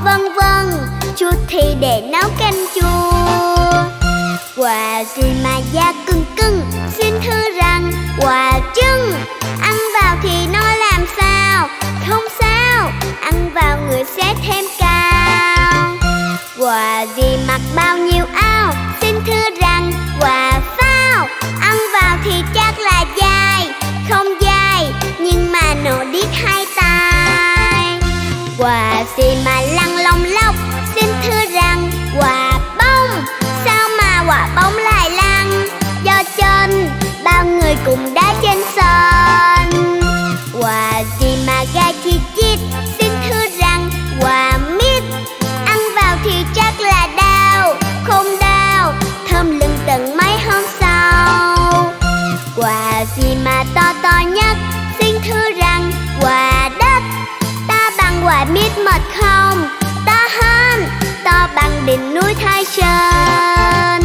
vân vân, chuột thì để nấu canh chua. Quà gì mà da cưng cưng, xin thưa rằng quà trưng. Ăn vào thì nó làm sao? Không sao, ăn vào người sẽ thêm cao. Quà gì mặc bao nhiêu áo, xin thưa rằng quà phao. Ăn vào thì chắc là dai, không dai nhưng mà nổ điếc hai tai. Quà gì mà lăn lông lốc, xin thưa rằng quà bông. Sao mà quả bóng lại lăn? Do chân bao người cùng đá trên sân. Quà gì mà gai chi chít, xin thưa rằng quà mít. Ăn vào thì chắc là đau, không đau, thơm lừng tận mấy hôm sau. Quà gì mà to nhất, xin thưa rằng quà đất. Ta bằng quả mít mật không? To hơn, to bằng đỉnh núi Thái Sơn.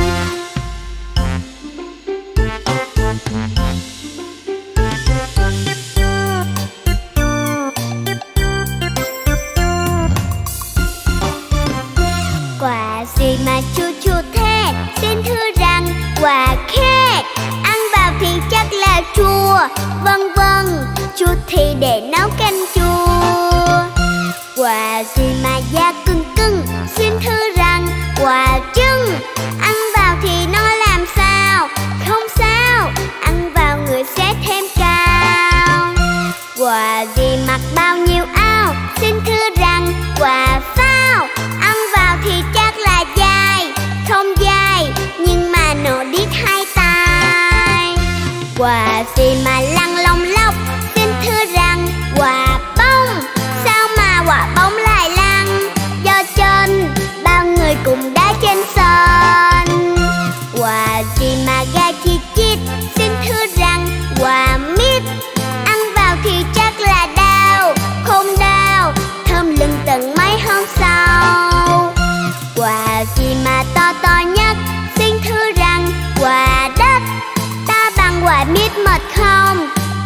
Quà gì mà chua chua thế, xin thưa rằng quà khê. Ăn vào thì chắc là chua, vân vân, chua thì để nấu canh chua. Quà gì mà da cưng cưng, xin thưa rằng quà trưng. Ăn vào thì nó làm sao? Không sao, ăn vào người sẽ thêm cao. Quà gì mặc bao nhiêu áo, xin thưa rằng quà phao. Ăn vào thì chắc là dai, không dai nhưng mà nổ điếc hai tai. Quà gì mà lăn lông lốc, xin thưa rằng quà bông. Sao mà quả bóng lại lăn? Do chân bao người cùng đá trên sân. Quà gì mà gai chi chít, xin thưa rằng quà mít. Ăn vào thì chắc là đau, không đau, thơm lừng tận mấy hôm sau. Quà gì mà to nhất, xin thưa rằng quà đất. Ta bằng quả mít mật không?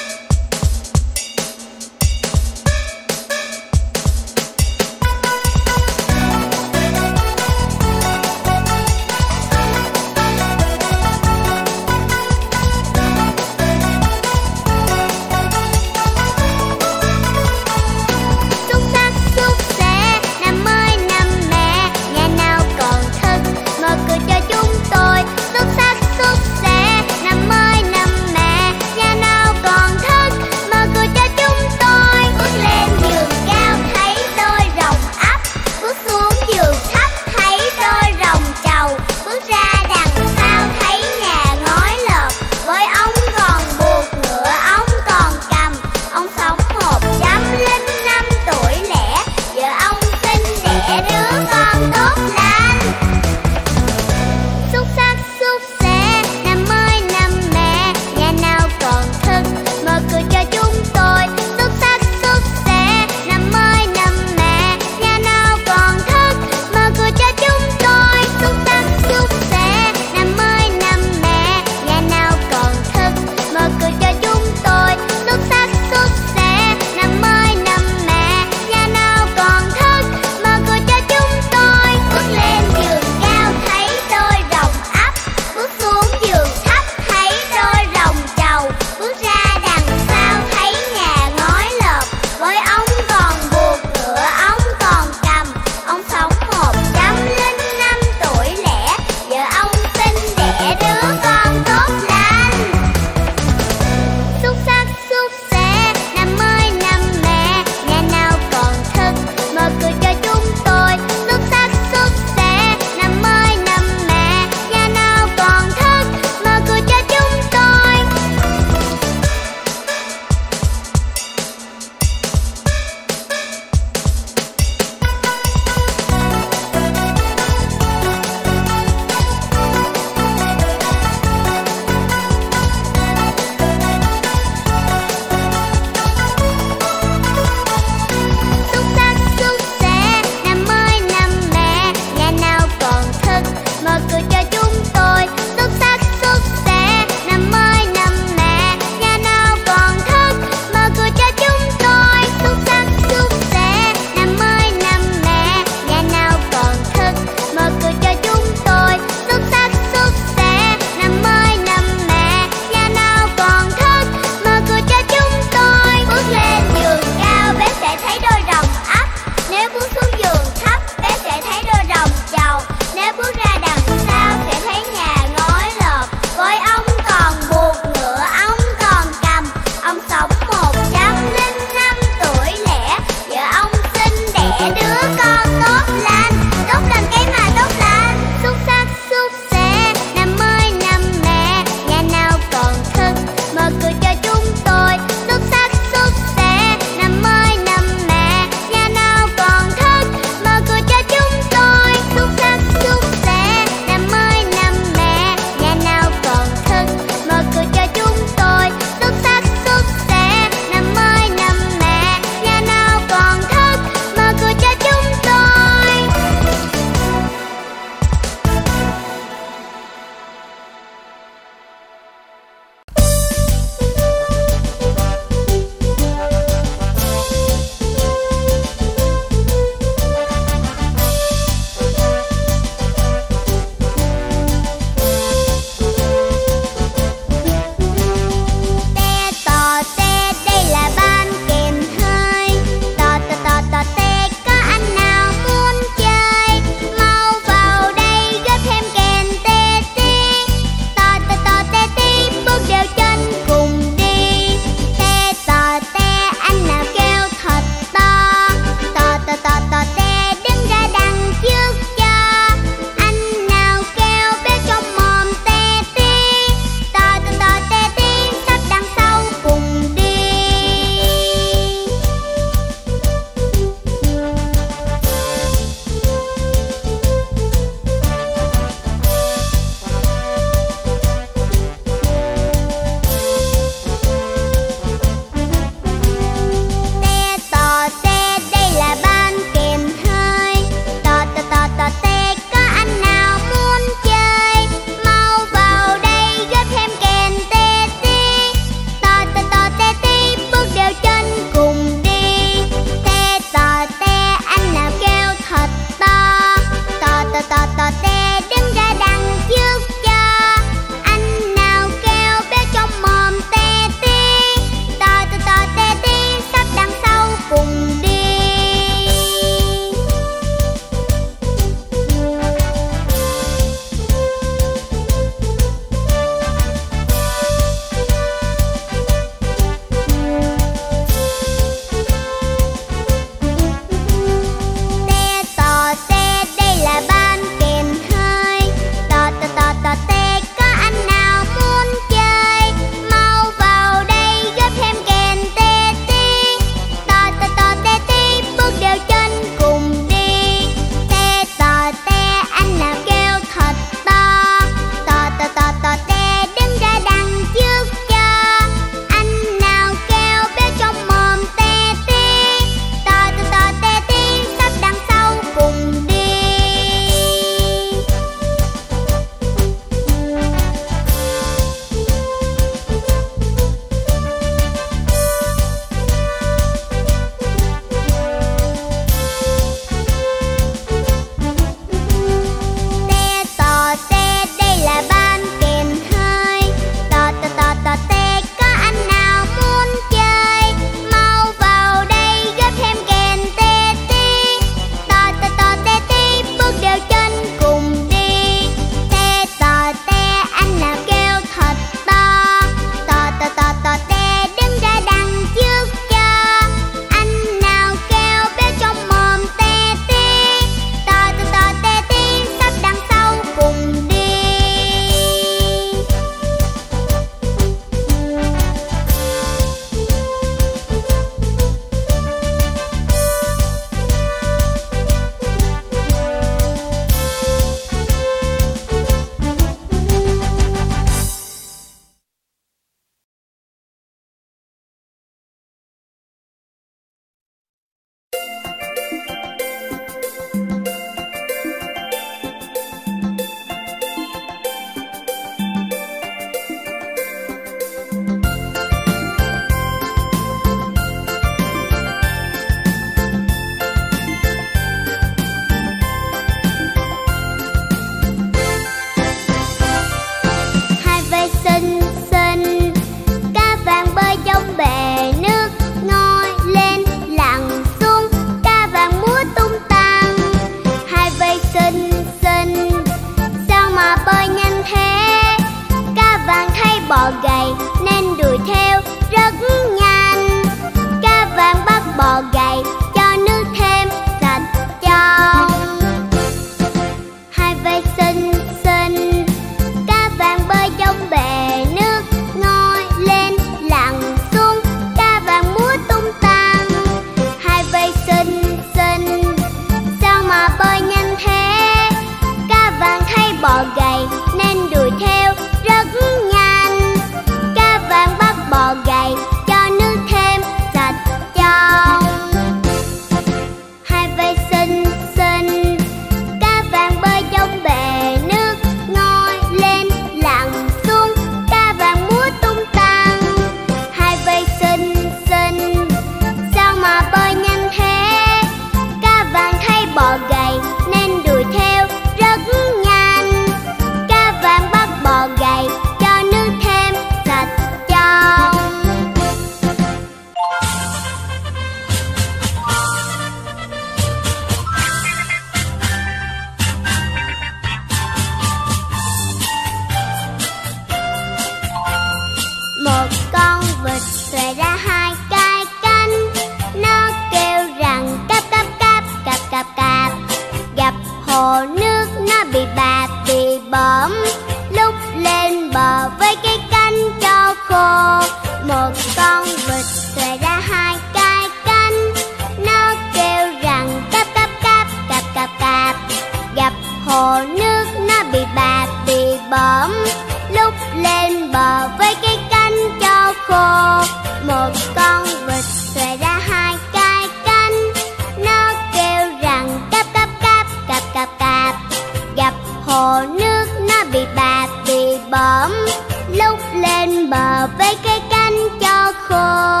lên bờ với cái cánh cho khô. Một con vịt xòe ra hai cái cánh, nó kêu rằng cáp cáp cáp cáp cáp cáp. Gặp hồ nước nó bị bạt bị bõm, lúc lên bờ với cái cánh cho khô.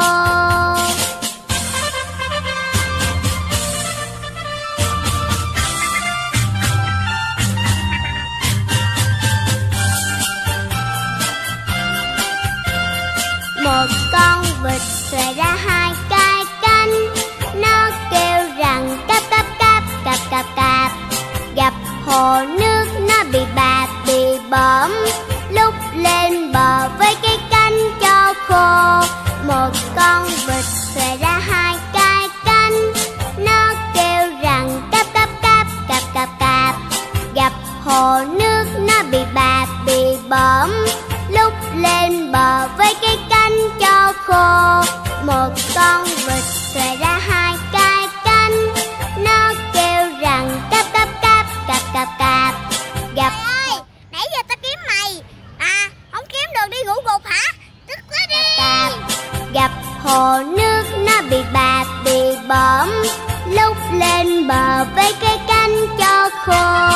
Một con vịt xòe ra hai cái cánh, nó kêu rằng cáp cáp cáp cáp cáp cáp. Gặp hồ nước nó bị bạt bị bõm, lúc lên bờ với cái cánh cho khô. Một con vịt xòe ra hai cái cánh, nó kêu rằng cáp cáp cáp cáp cáp cáp. Gặp hồ nước nó bị bạt bị bõm, lúc lên bờ với cái cánh cho khô. Một con vịt xòe ra hai cái cánh, nó kêu rằng cáp cáp cáp cáp cáp cáp. Gặp ơi, nãy giờ tao kiếm mày không kiếm được đi ngủ gục hả? Tức quá đi. cáp. Gặp hồ nước nó bị bạt bị bõm, lúc lên bờ với cái cánh cho khô.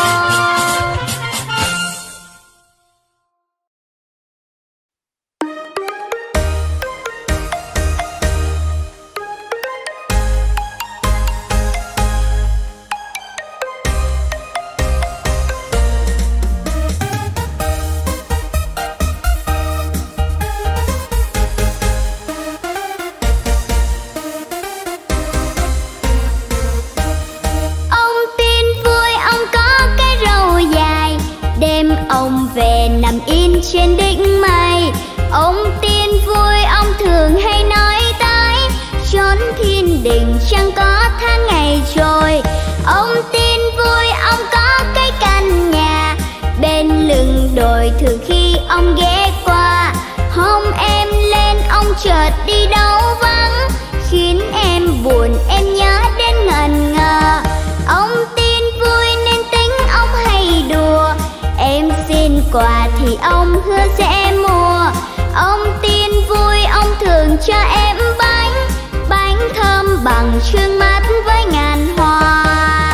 Ông về nằm yên trên đỉnh mây. Ông tiên vui, ông thường hay nói tới chốn thiên đình chẳng có tháng ngày trôi. Ông tiên vui, ông có cái căn nhà bên lưng đồi, thường khi ông ghé qua. Hôm em lên ông chợt đi đâu vắng, khiến em buồn em nhớ đến ngần ngơ. Ông tiên vui nên tính ông hay đùa, em xin quà thì ông hứa sẽ mua. Ông tiên vui, ông thường cho em bánh thơm bằng trương mắt với ngàn hoa.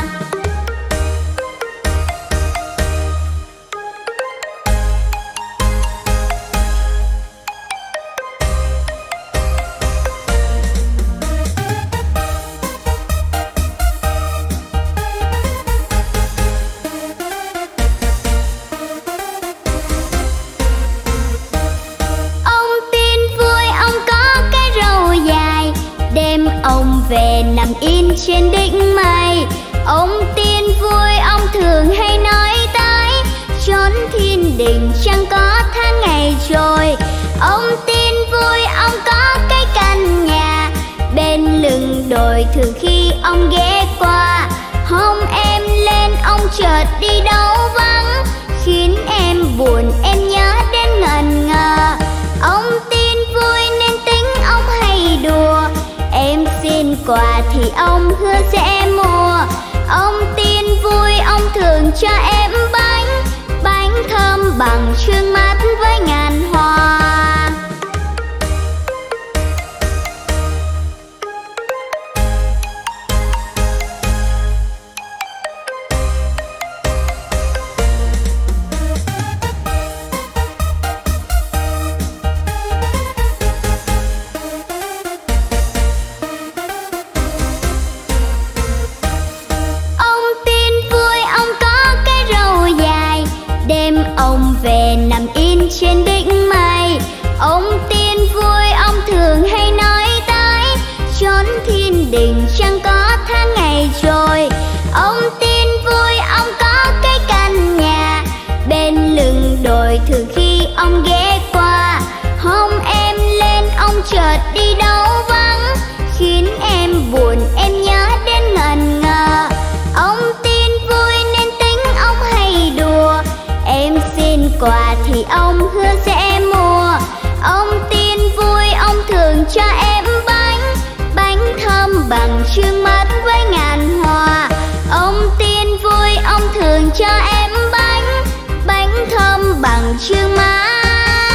Ông về nằm yên trên đỉnh mây. Ông tiên vui, ông thường hay nói tới chốn thiên đình chẳng có tháng ngày trôi. Ông tiên vui, ông có cái căn nhà bên lưng đồi, thường khi ông ghé qua. Hôm em lên ông chợt đi đâu vắng, khiến em buồn em nhớ đến ngần ngơ. Ông tiên vui nên tính ông hay đùa, em xin quà thì ông hứa sẽ mua. Ông tiên vui, ông thường cho em bánh thơm bằng trương mắt với ngàn hoa. Ông về nằm yên trên đỉnh mây. Ông tiên vui, ông thường hay nói tới chốn thiên đình chẳng có tháng ngày trôi. Ông tiên vui, ông có cái căn nhà bên lưng đồi, thường khi ông ghé qua. Hôm em lên ông chợt đi đâu vắng, khiến em buồn em nhớ đến ngần ngơ. Ông tiên vui nên tính ông hay đùa, em xin quà thì ông hứa sẽ mua. Ông tiên vui, ông thường cho em bánh thơm bằng trương mắt với ngàn hoa. Ông tiên vui, ông thường cho em bánh thơm bằng trương mắt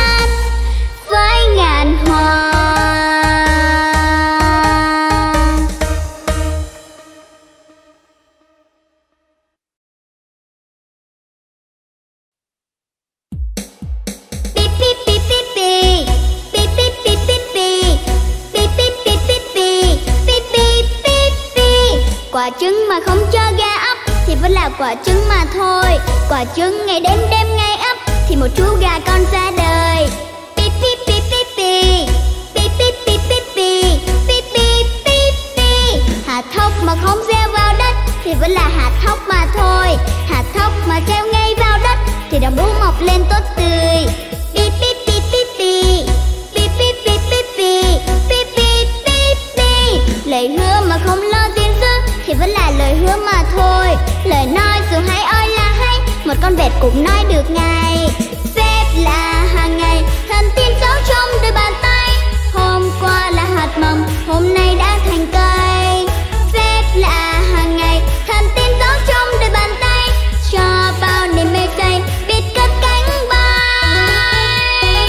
trứng mà không cho gà ấp thì vẫn là quả trứng mà thôi. Quả trứng ngày đến đêm ngày ấp thì một chú gà con ra đời. Pi pi pi pi pi, pi pi pi pi pi, pi pi pi pi. Hạt thóc mà không gieo vào đất thì vẫn là hạt thóc mà thôi. Hạt thóc mà gieo ngay vào đất thì đồng lúa mọc lên tốt tươi. Pi pi pi pi pi, pi pi pi pi pi, pi pi pi pi. Lời hứa mà không lo gìn giữ thì vẫn là lời hứa mà thôi. Lời nói dù hay oi là hay, một con vẹt cũng nói được ngay. Phép là hàng ngày, thần tiên giấu trong đôi bàn tay. Hôm qua là hạt mầm, hôm nay đã thành cây. Phép là hàng ngày, thần tiên giấu trong đôi bàn tay. Cho bao niềm mê say biết cất cánh bay.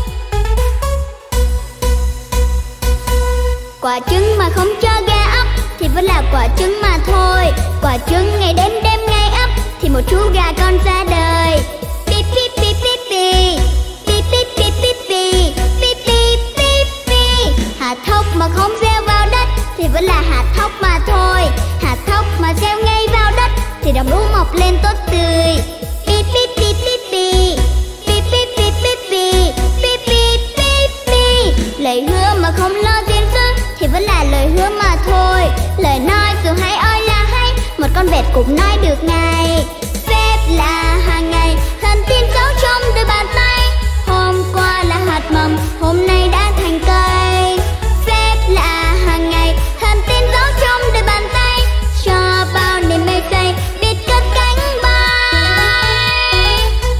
Quả trứng mà không cho gà ấp thì vẫn là quả trứng mà thôi. Quả trứng ngày đến đêm ngày ấp thì một chú gà con ra đời. Pi pi pi pi pi, pi pi pi pi pi, pi pi pi pi. Hạt thóc mà không gieo vào đất thì vẫn là hạt thóc mà thôi. Hạt thóc mà gieo ngay vào đất thì đồng lúa mọc lên tốt tươi. Pi pi pi pi pi, pi pi pi pi pi, pi pi pi pi. Lời hứa mà không lo gìn giữ thì vẫn là lời hứa mà thôi. Lời nói dù hay oi là hay, một con vẹt cũng nói được ngay. Phép là hàng ngày, thần tiên giấu trong đôi bàn tay. Hôm qua là hạt mầm, hôm nay đã thành cây. Phép là hàng ngày, thần tiên giấu trong đôi bàn tay. Cho bao niềm mê say biết cất cánh bay.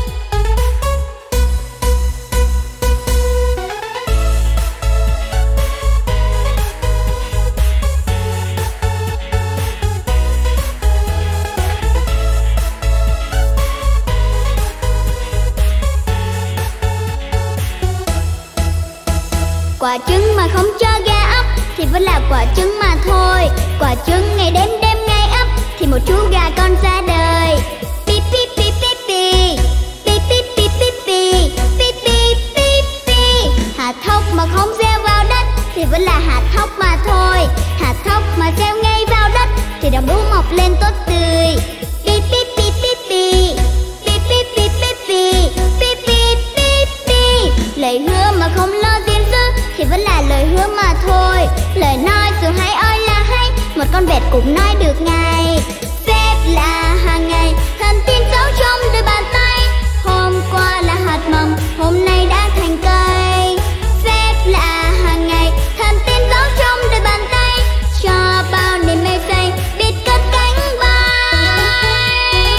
Quả trứng mà không cho gà ấp thì vẫn là quả trứng mà thôi. Quả trứng ngày đến đêm ngày ấp thì một chú gà con ra đời. Pi pi pi pi pi, pi pi pi pi pi, pi pi pi pi. Hạt thóc mà không gieo vào đất thì vẫn là hạt thóc mà thôi. Hạt thóc mà gieo ngay vào đất thì đồng lúa mọc lên tốt tươi. Pi pi pi pi pi, pi pi pi pi pi, pi pi pi pi. Lời hứa mà không lo gìn giữ thì vẫn là lời hứa mà thôi. Lời nói dù hay oi là hay, một con vẹt cũng nói được ngay. Phép là hàng ngày, thần tiên giấu trong đôi bàn tay. Hôm qua là hạt mầm, hôm nay đã thành cây. Phép là hàng ngày, thần tiên giấu trong đôi bàn tay. Cho bao niềm mê say biết cất cánh bay.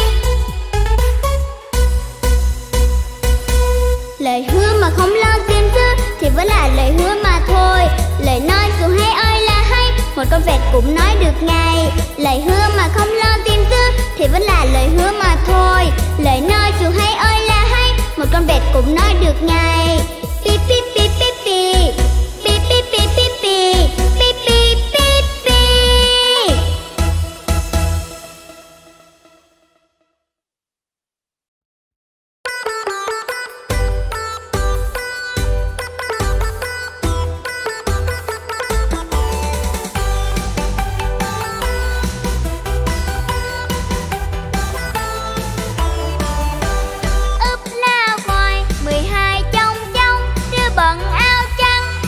Lời hứa mà không lo gìn giữ thì vẫn là lời hứa mà thôi. Lời nói dù hay oi là hay, một con vẹt cũng nói được ngay. Lời hứa mà không lo gìn giữ thì vẫn là lời hứa mà thôi. Lời nói dù hay oi là hay, một con vẹt cũng nói được ngay. Pi pi pi pi pi, pi pi pi pi pi, pi pi pi pi. Úp lao voi 12 chông chông, đưa bận áo trắng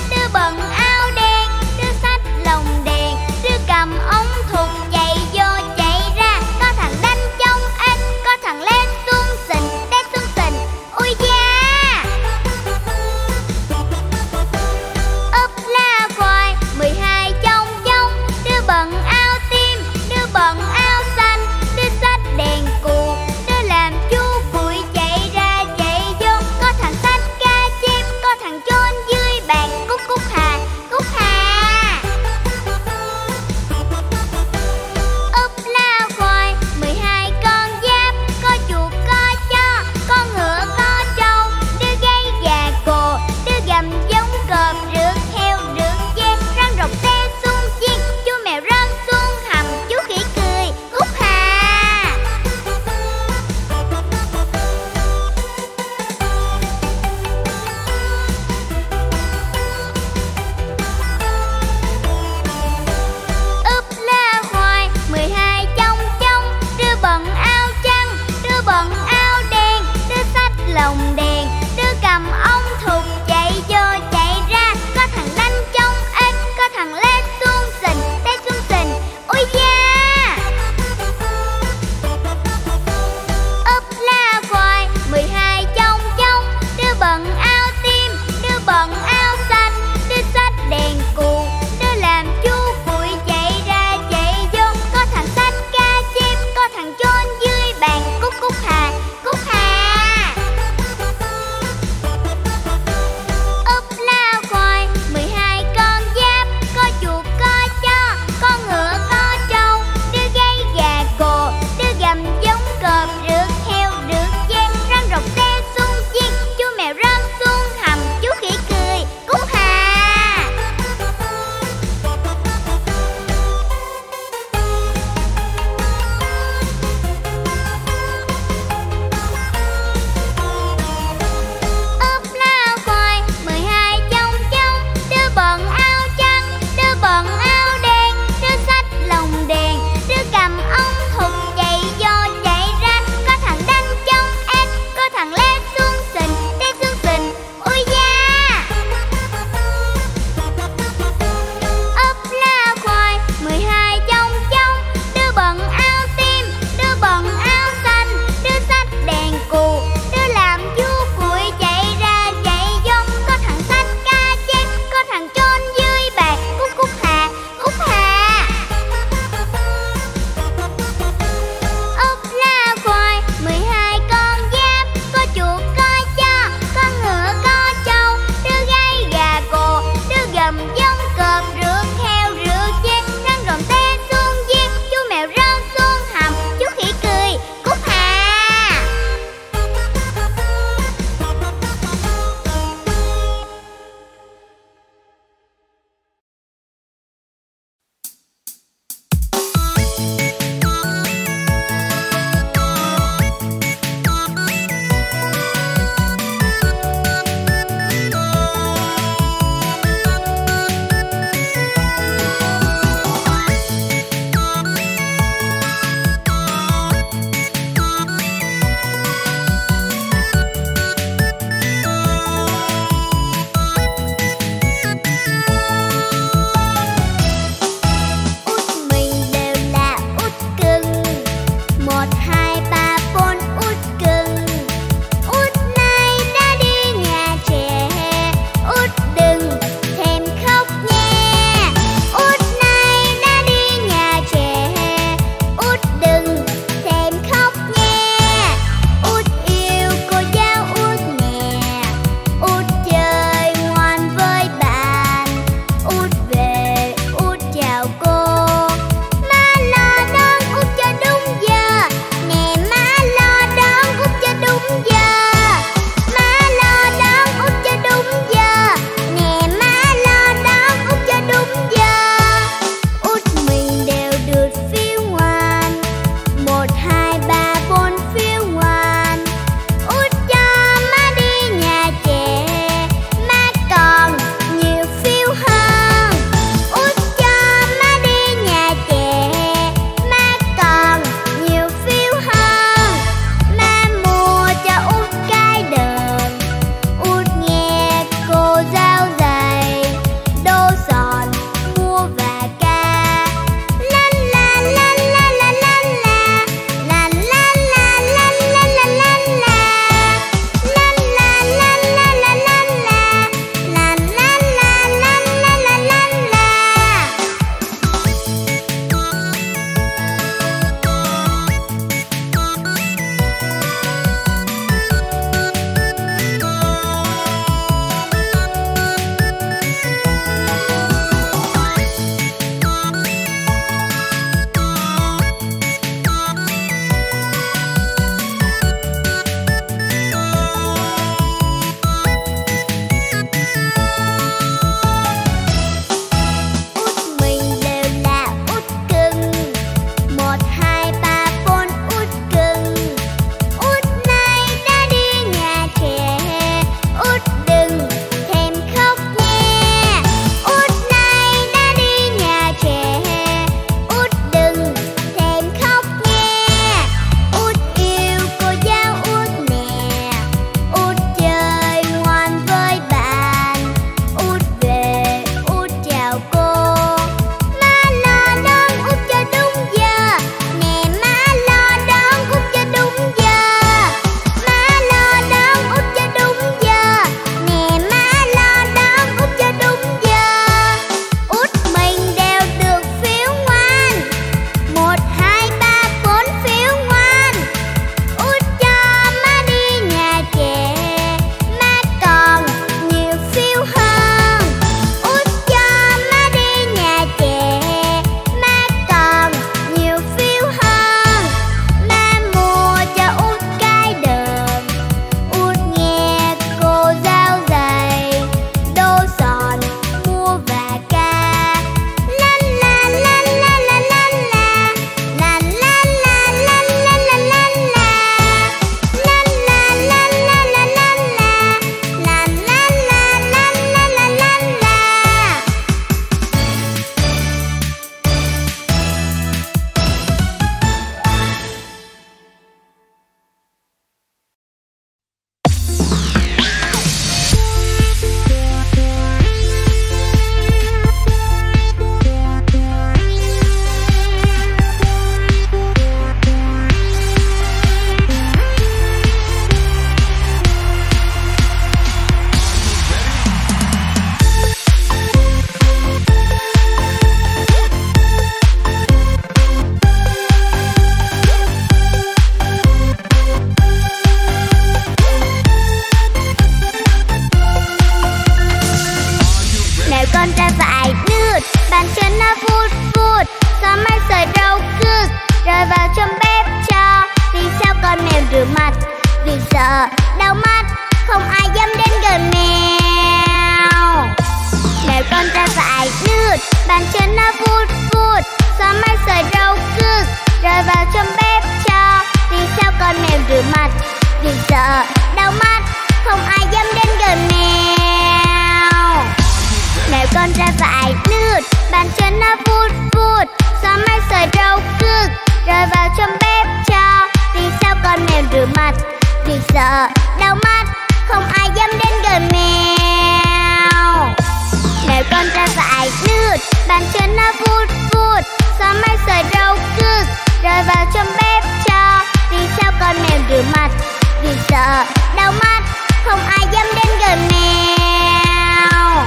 rơi vào trong bếp cho. Vì sao con mèo rửa mặt? Vì sợ đau mắt, không ai dám đến gần mèo. Mèo con ra vại nước, bàn chân nó vút vút, xóa máy sợi râu cực, rơi vào trong bếp cho. Vì sao con mèo rửa mặt? Vì sợ đau mắt, không ai dám đến gần mèo. Mèo con ra vại nước, bàn chân nó vút vút, xóa máy sợi râu cực, rơi vào trong bếp cho. Vì sao con mèo rửa mặt? Vì sợ đau mắt, không ai dám đến gần mèo.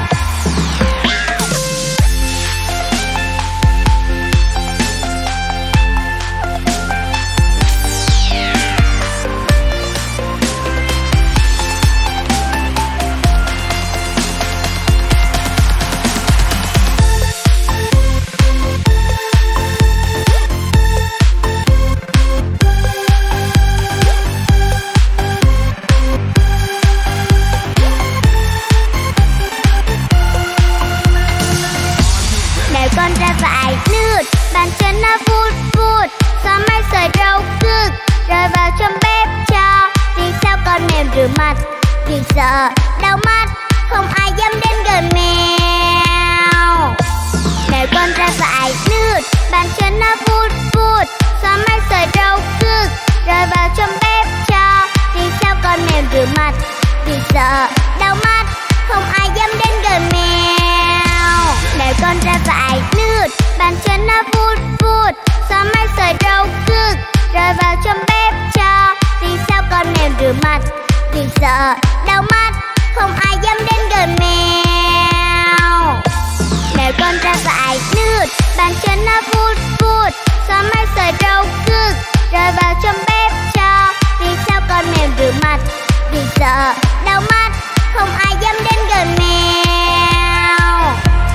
Con ra vại nước, bàn chân nó vút vút, xóa máy sợi râu cực, rơi vào trong bếp cho. Vì sao con mèo rửa mặt? Vì sợ đau mắt, không ai dám đến gần mèo. Mèo con ra vại nước, bàn chân nó vút vút, xóa máy sợi râu cực, rơi vào trong bếp cho. Vì sao con mèo rửa mặt? Vì sợ đau mắt, không ai dám đến gần mèo. Mèo con ra vại nước, bàn chân nó vút vút, xóa máy sợi râu cực, rơi vào trong bếp cho. Vì sao con mèo rửa mặt? Vì sợ đau mắt, không ai dám đến gần mèo. Mèo con ra vại nước, bàn chân nó vút vút, xóa máy sợi râu cực, rơi vào trong bếp cho. Vì sao con mèo rửa mặt? Vì sợ đau mắt, không ai dám đến gần mèo.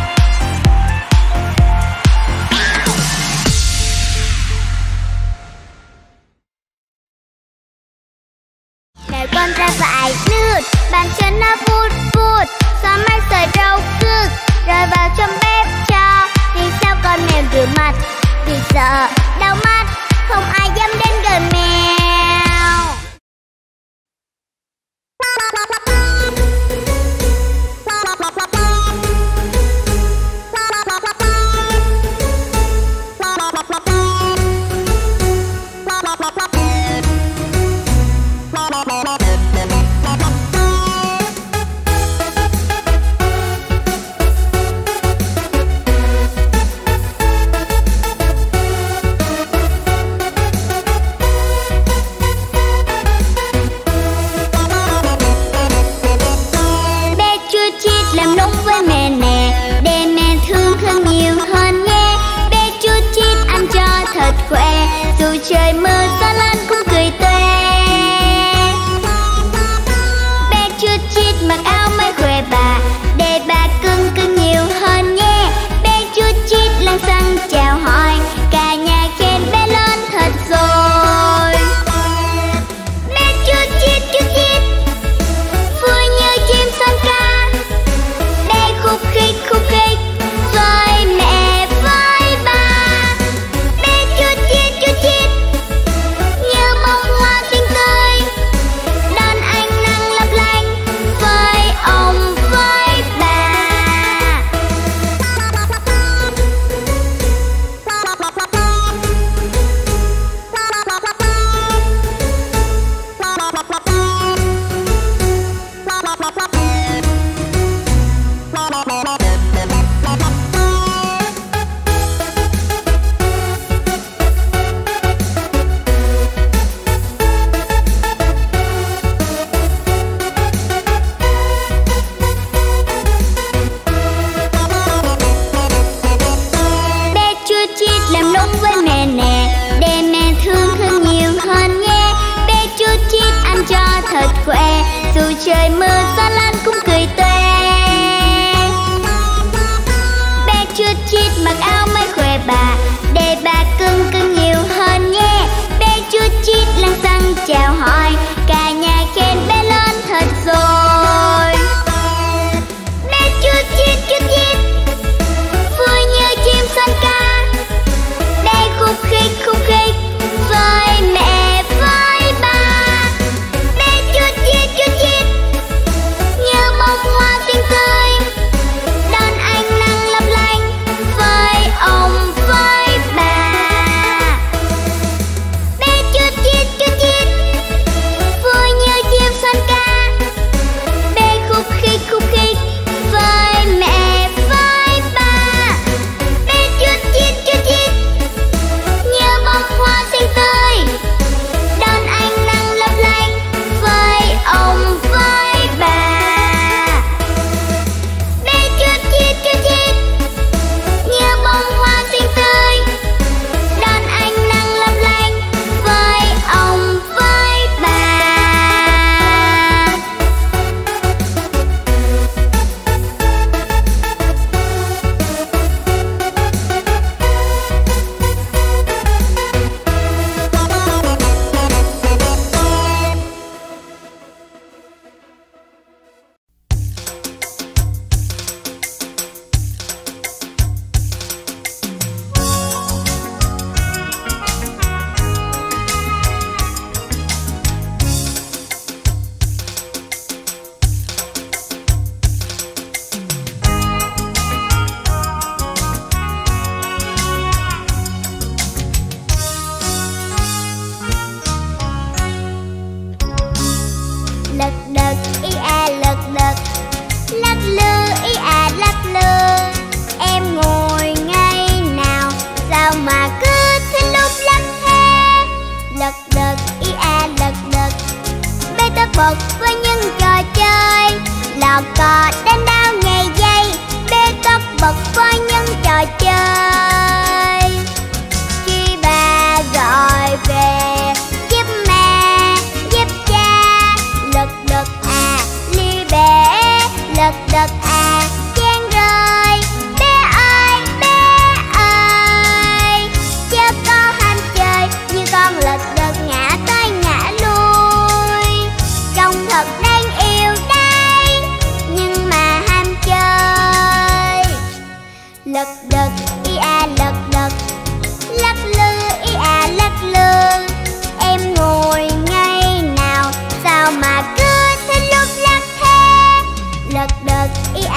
Mèo con ra vại nước, bàn chân nó vút vút, xóa máy sợi râu cực, rơi vào trong bếp cho. Vì sao con mèo rửa mặt? Vì sợ đau mắt, không ai dám đến gần mèo. lắc lư ý à lắc lư. Em ngồi ngay nào sao mà cứ thích lúc lắc thế. Lật đật ý à lật đật. Bé tất bật với những trò chơi, lò cò đánh đao nhảy dây. Bé tất bật với những trò chơi. Khi bà gọi về giúp mẹ giúp cha, lật đật à ly bể, lật đật à chén rơi. Bé ơi chớ có ham chơi như con lật đật ngã tới ngã lui. Trông thật đáng yêu đấy nhưng mà ham chơi. Lật đật ý à lật đật, lắc lư ý à lắc lư. Em ngồi ngay nào sao mà cứ thích lúc lắc thế. Lật đật ý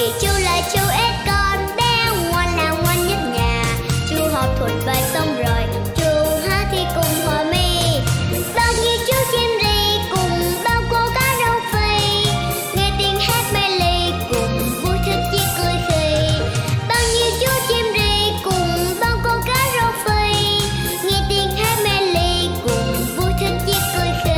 chú là chú ếch con bé ngoan là ngoan nhất nhà. Chú học thuộc bài xong rồi, chú hát thì cùng hòa mi. Bao nhiêu chú chim ri cùng bao cô cá râu phi, nghe tiếng hát mê ly cùng vui thích chia cười khì. Bao nhiêu chú chim ri cùng bao cô cá râu phi, nghe tiếng hát mê ly cùng vui thích chia cười khì.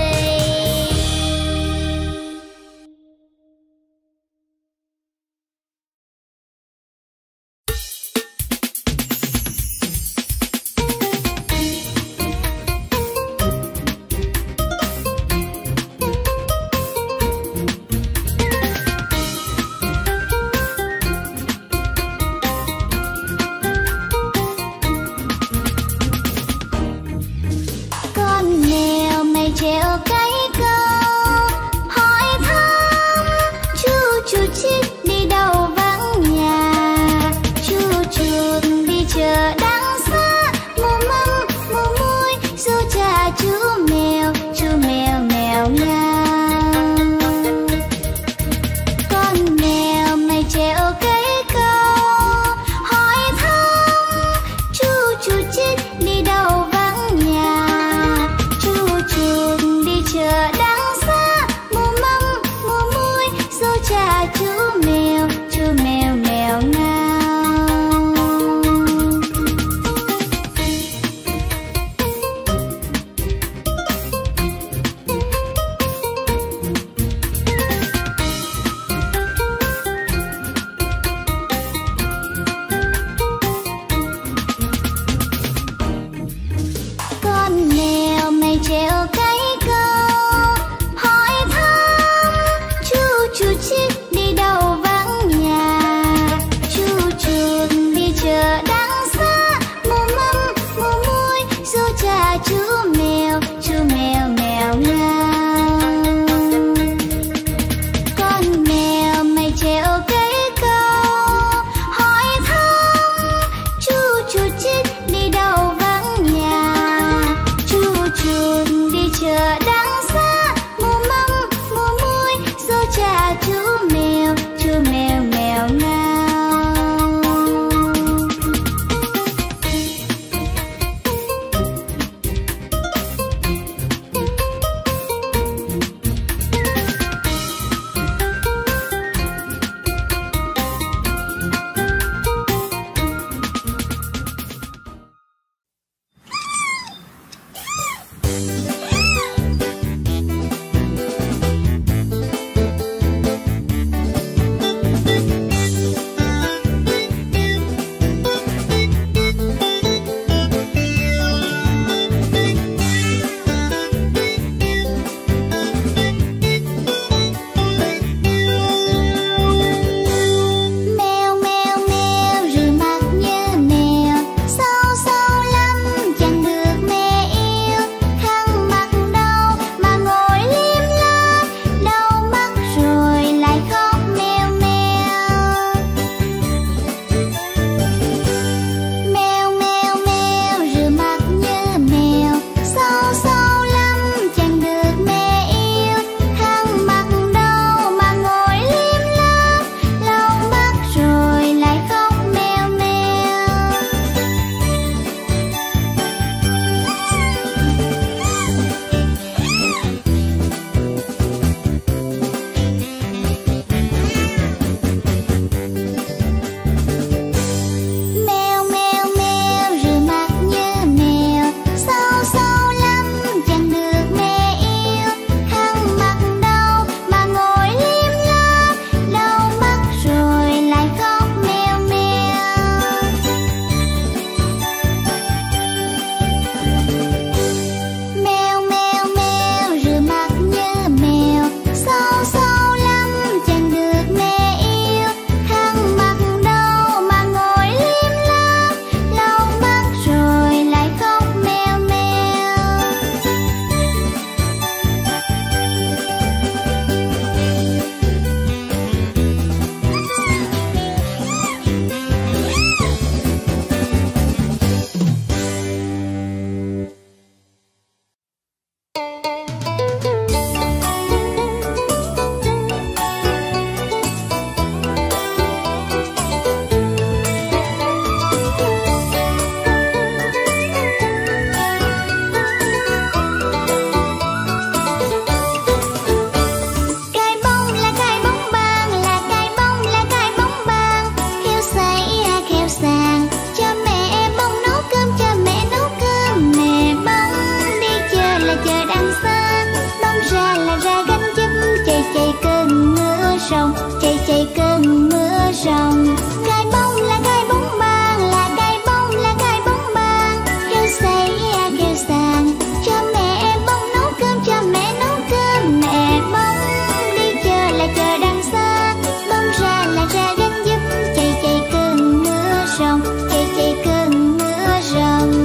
gai bông, là gai bóng bàn, là gai bông, là gai bóng bàn. Kêu xây kêu sàn, cho mẹ em bông nấu cơm, cho mẹ nấu cơm. Mẹ bông đi chờ là chờ đằng xa, bông ra là ra gánh giúp. Chạy chạy cơn mưa rồng, chạy chạy cơn mưa rồng.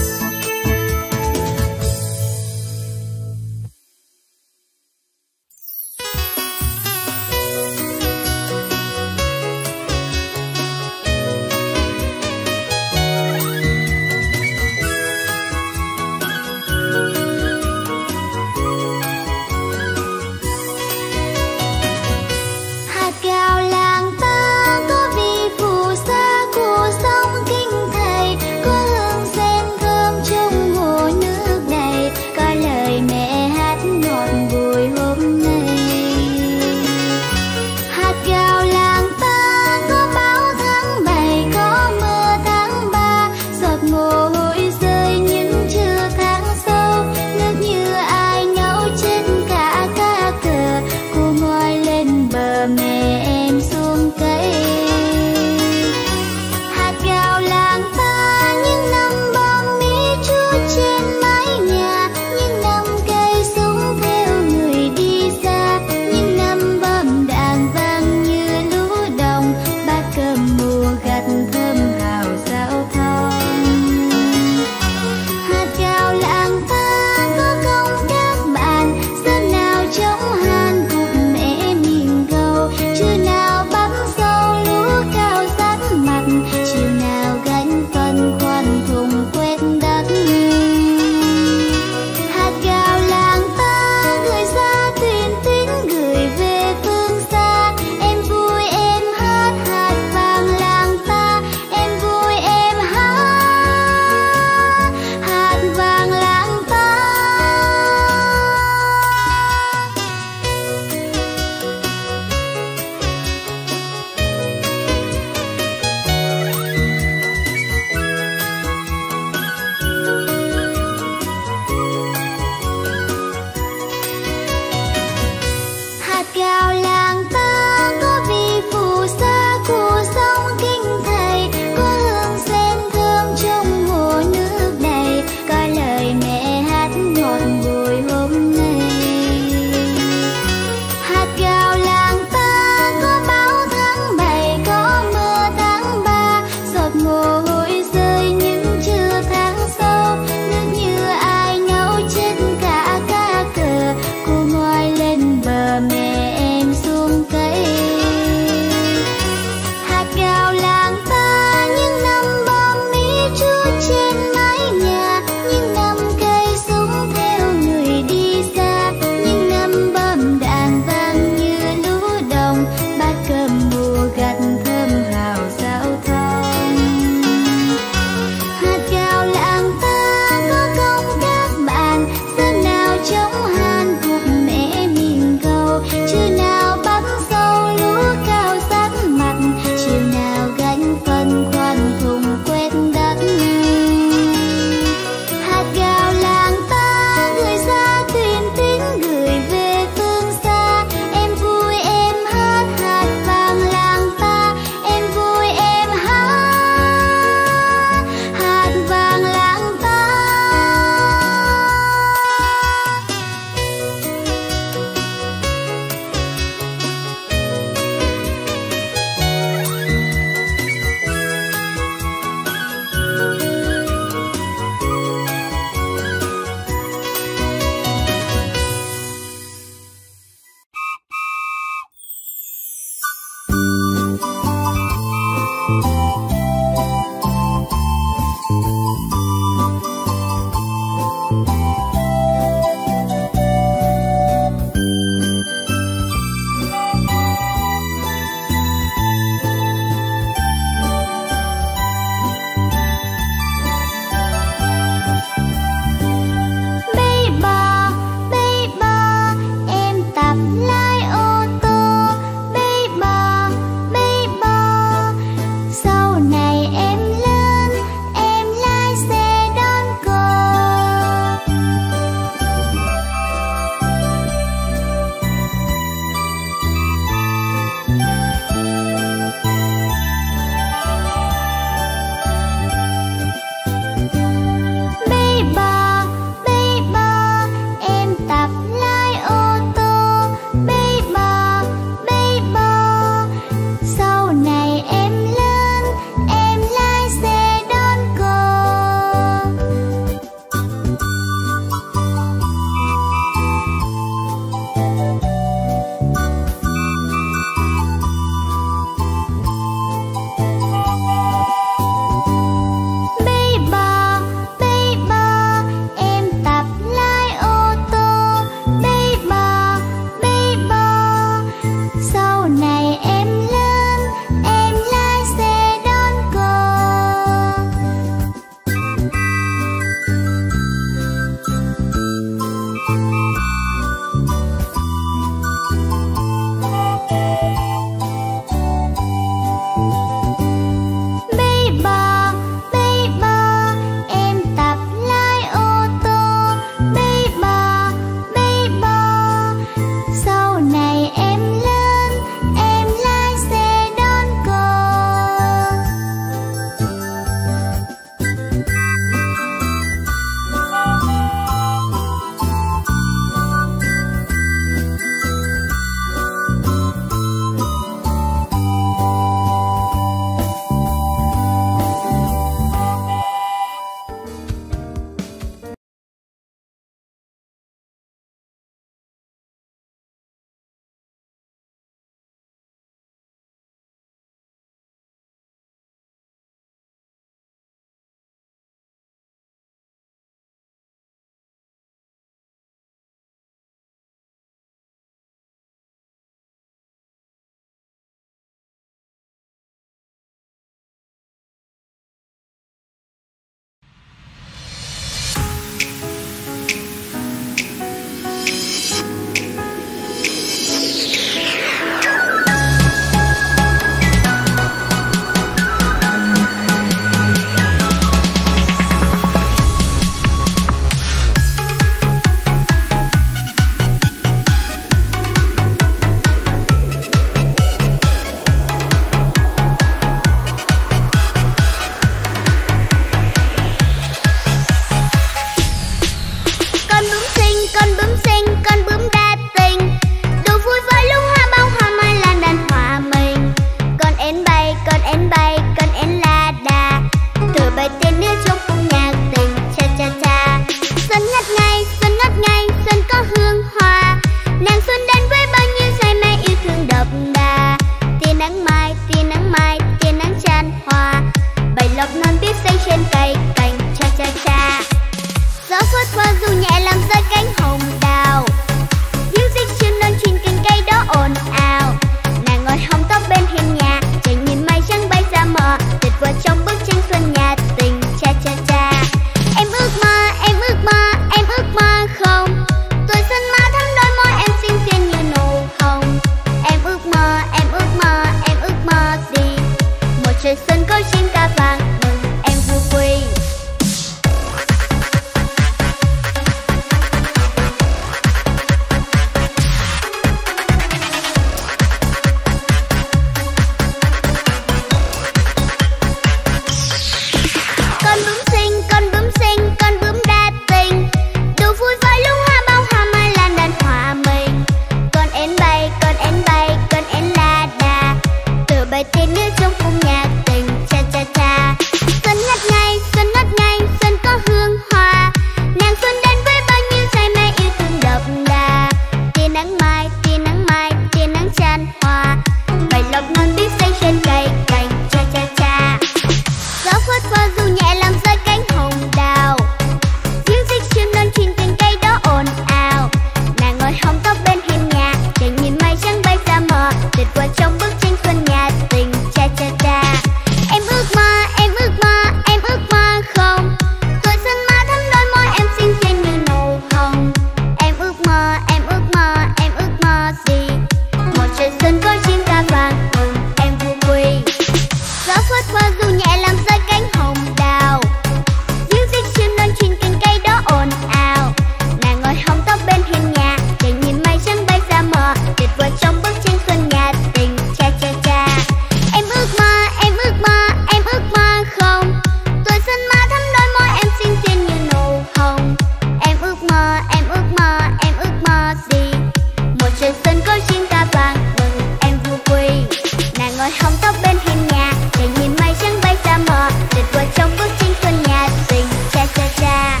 vài tiếng nữa trong khung nhà tình cha cha cha. Xuân ngất ngây, xuân có hương hoa. Nàng xuân đến với bao nhiêu say mê yêu thương đậm đà. Tia nắng mai, tia nắng chan hoa. Bầy lộc non biết xây trên cây cành cha cha cha. Gió phất qua dù nhẹ làm rơi cánh hồng đào. Tiếng rít chim non trên cành cây đó ồn ào. Nàng ngồi hóng tóc bên hiên nhà, đừng nhìn mây trắng bay ra mờ, tuyệt vời trong bức tranh xuân nhà tình cha cha cha. Em ước mơ, em ước mơ, em ước mơ không? Tuổi xuân mà thắm đôi môi em xinh xinh như nụ hồng. Em ước mơ, em ước mơ, em ước mơ gì? Một trời xuân có chim ca vàng mừng em vui quy. Gió phất qua dù nhẹ làm rơi cánh hồng đào. Tiếng rít chim non trên cành cây đó ồn ào. Nàng ngồi hóng tóc bên hiên nhà, đừng nhìn mây trắng bay ra mờ, tuyệt vời trong bức tranh xuân nhà tình cha cha cha. Em ước mơ, em ước mơ, em ước mơ không? Tuổi xuân mà thắm đôi môi em xinh xinh như nụ hồng. Em ước mơ, em ước mơ, em ước mơ gì? Một trời xuân có chim ca vàng mừng em vui quy. Nàng ngồi hóng tóc bên hiên nhà, đừng nhìn mây trắng bay ra mờ, tuyệt vời trong bức tranh xuân nhà tình cha cha cha.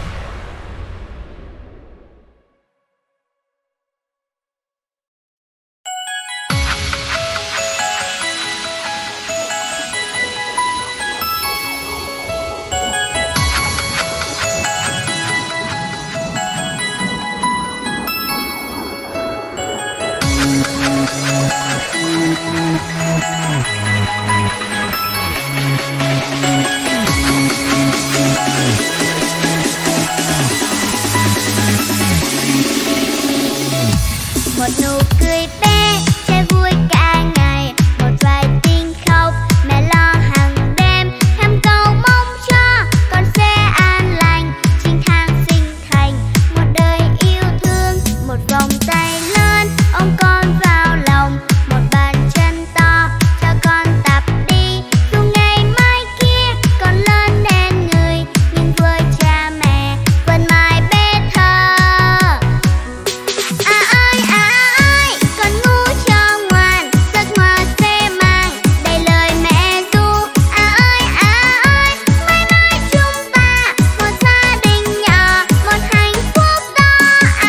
Một nụ cười bé che vui cả ngày, một vài tiếng khóc mẹ lo hàng đêm, thăm cầu mong cho con sẽ an lành, chính tháng sinh thành một đời yêu thương, một vòng tay lớn ôm con vào lòng, một bàn chân to cho con tập đi, dù ngày mai kia con lớn lên người, nhưng với cha mẹ vẫn mãi bé thơ. Con ngu cho ngoan, giấc mơ sẽ mang đầy lời mẹ ru. Mãi mãi chúng ta một gia đình nhỏ, một hạnh phúc to.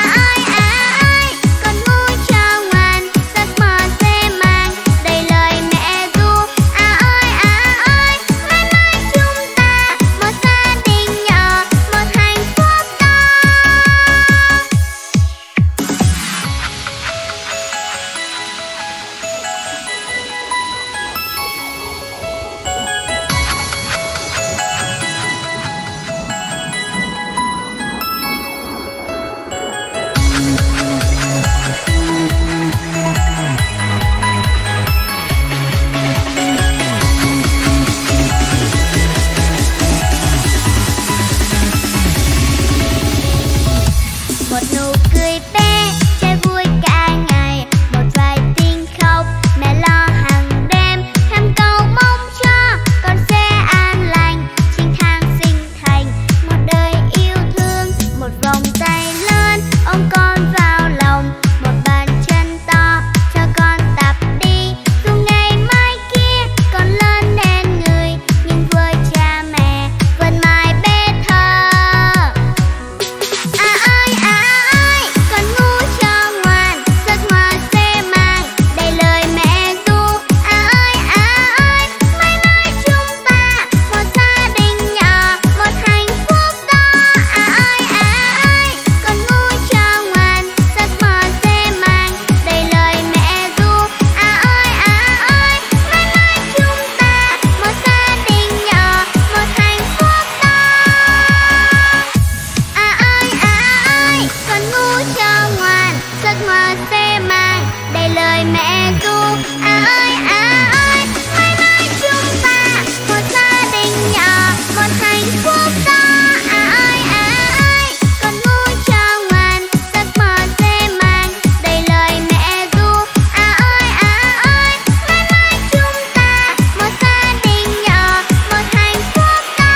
Con ngu cho ngoan, giấc mơ sẽ mang đầy lời mẹ ru. Mãi mãi chúng ta một gia đình nhỏ, một hạnh phúc to. Một nụ cười bé che vui cả ngày, một vài tiếng khóc mẹ lo hàng đêm, thăm cầu mong cho con sẽ an lành, chính tháng sinh thành một đời yêu thương, một vòng tay lớn ôm con vào lòng, một bàn chân to cho con tập đi, dù ngày mai kia con lớn lên người, nhưng với cha mẹ vẫn mãi bé thơ. Con ngu cho ngoan, giấc mơ sẽ mang đầy lời mẹ ru. Mãi mãi chúng ta một gia đình nhỏ, một hạnh phúc to. Con ngu cho ngoan, giấc mơ sẽ mang đầy lời mẹ ru. Mãi mãi chúng ta một gia đình nhỏ, một hạnh phúc to. Con ngu cho ngoan, giấc mơ sẽ mang đầy lời mẹ ru. Mãi mãi chúng ta một gia đình nhỏ, một hạnh phúc to. Con ngu cho ngoan, giấc mơ sẽ mang đầy lời mẹ ru. Mãi mãi chúng ta một gia đình nhỏ, một hạnh phúc to.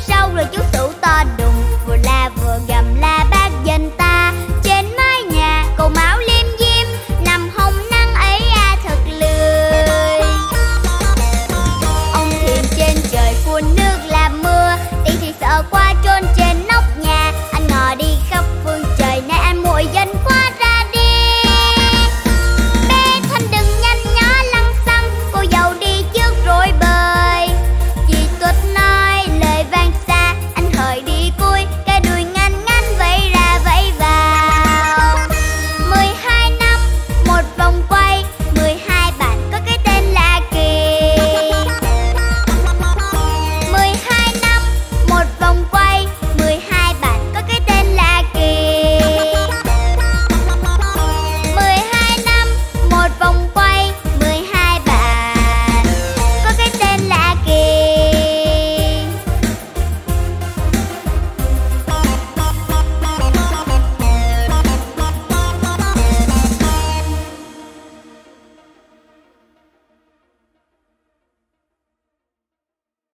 sau rồi chú sửu to đùng.